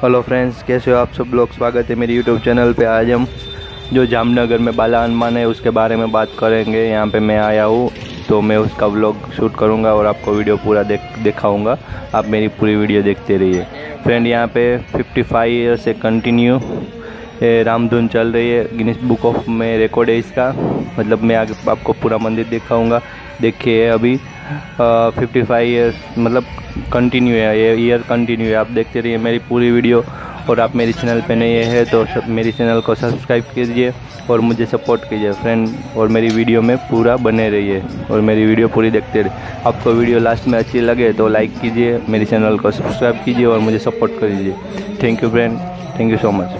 Hello friends, कैसे हो आप सब लोग। स्वागत है मेरे यूट्यूब चैनल पे। आज हम जो जामनगर में बाला हनुमान है उसके बारे में बात करेंगे। यहाँ पे मैं आया हूँ तो मैं उसका व्लॉग शूट करूँगा और आपको वीडियो पूरा दिखाऊँगा। आप मेरी पूरी वीडियो देखते रहिए। फ्रेंड, यहाँ पे 55 ईयर से कंटिन्यू रामधुन चल रही है। गिनीज बुक ऑफ में रिकॉर्ड है इसका। मतलब मैं आगे आपको पूरा मंदिर दिखाऊँगा। देखिए अभी 55 ईयर्स मतलब कंटिन्यू है, ये ईयर कंटिन्यू है। आप देखते रहिए मेरी पूरी वीडियो। और आप मेरी चैनल पे नए हैं तो मेरी चैनल को सब्सक्राइब कीजिए और मुझे सपोर्ट कीजिए फ्रेंड। और मेरी वीडियो में पूरा बने रहिए और मेरी वीडियो पूरी देखते रहिए। आपको वीडियो लास्ट में अच्छी लगे तो लाइक कीजिए, मेरी चैनल को सब्सक्राइब कीजिए और मुझे सपोर्ट कीजिए। Thank you friend, thank you so मच।